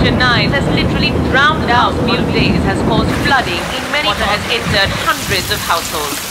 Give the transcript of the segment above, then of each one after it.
tonight has literally drowned out few days, has caused flooding in many. Water has entered hundreds of households.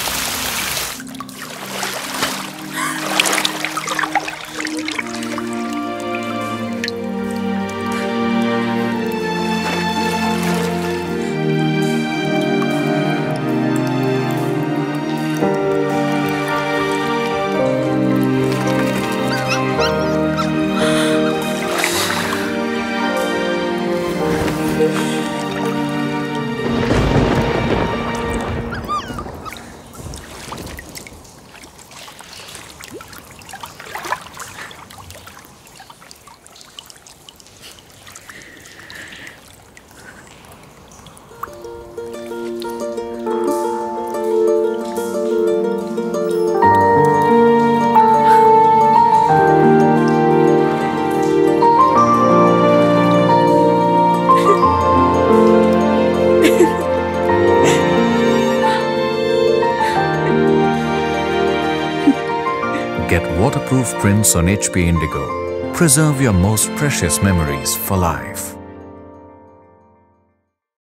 Get waterproof prints on HP Indigo. Preserve your most precious memories for life.